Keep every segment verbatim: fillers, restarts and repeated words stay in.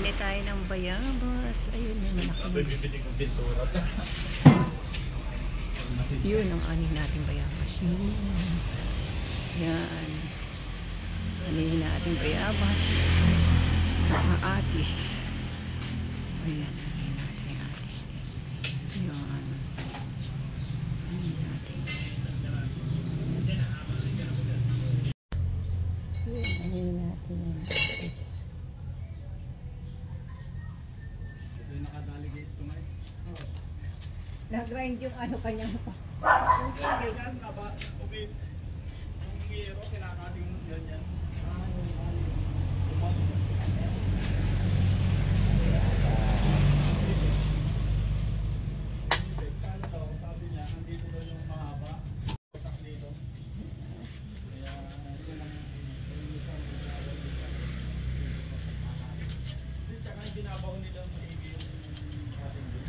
Bili tayo ng bayabas. Ayun, may malaki. Yun ang anin natin bayabas. Yun. Yan. Anin natin bayabas. Sa atis. Ayan, anin natin yung atis. Yan. Anin natin. Yun, anin natin yung atis. Nag-grind yung ano kanyang pa. Okay, yan. Okay. Kung hihiro, kinakating ganyan. Sabi niya, nandito daw yung mahaba. Pasak dito. Kaya, ito lang yung isang hindi, tsaka binabaw nila maigi yung ating dito.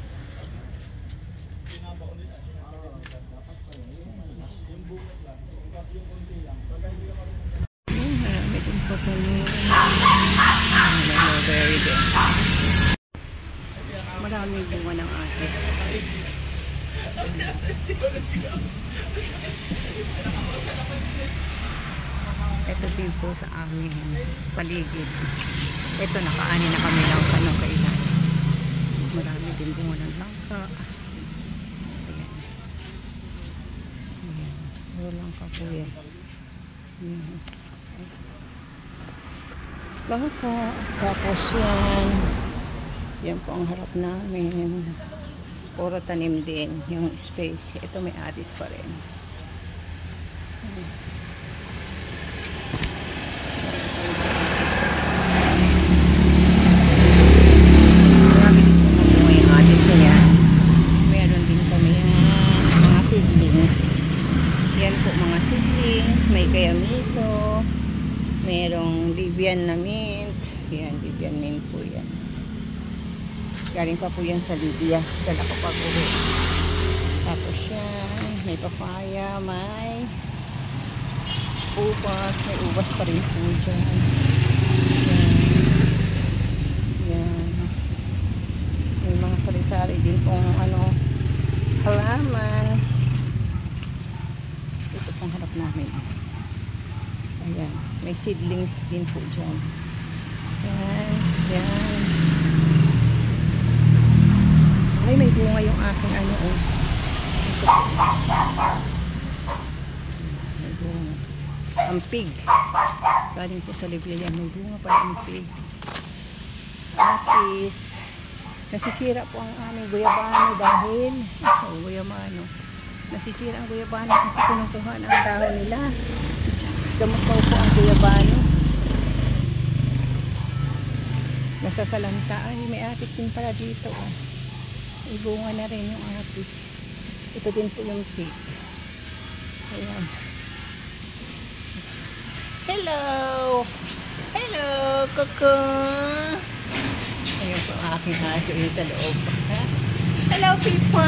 Binabaw nila. Dapat pa yun. Yung bukat lang. Yung konti lang. Pagka hindi ka marunong. Yung marami itong papalin. Maraming bunga ng atis. Ito din po sa aming paligid. Ito, nakaani na kami ng kanong kailan. Marami din bunga ng langka. Ayan. Ayan. Puro langka po yan. Ayan. Langka. Tapos yan. Yan po ang harap namin. Puro tanim din yung space. Ito may atis pa rin. Marami din po mabuhay yung atis na yan. Meron din kami yan. Mga seedlings. Yan po mga seedlings. May kayamito. Merong Libyan na mint. Yan, Libyan mint po yan. Galing pa po yan sa Libya. Dala ko pa po. Tapos yan. May papaya. May ubas. May ubas pa rin po dyan. Yan. Yan. May mga sari-sari din pong ano, halaman. Ito pong harap namin. Ayan. May seedlings din po dyan. Yan. Yan. Ay, may bunga yung aking ano, oh. Ito. May bunga. Ampig. Galing po sa Libya yan. May bunga pala ampig. Atis. Nasisira po ang aming guyabano dahil, oh, guyabano. Nasisira ang guyabano kasi kinukuha ng dahon nila. Gamot daw po ang guyabano. Nasasalanta. Ay, may atis din pala dito, oh. Ibunga na rin yung atis. Ito din po yung pig. Ayan. Hello! Hello, Coco! Ayan po ang aking aso yun sa loob. Hello, Pipa!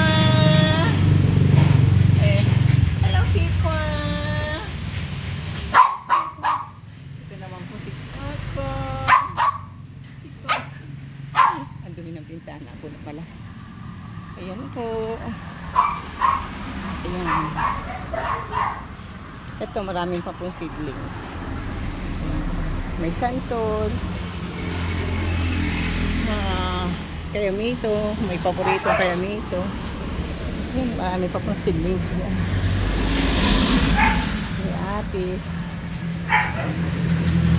Eh, hello, Pipa! Ito naman po si Coco. Si Coco. Ang dumi ng pintana po na pala. Ayan po. Ayan. Ito, maraming pa pong seedlings. Ayan. May santol. Uh, kayamito. May paborito kayamito. Ayan, marami pa pong seedlings yan. May atis. Ayan.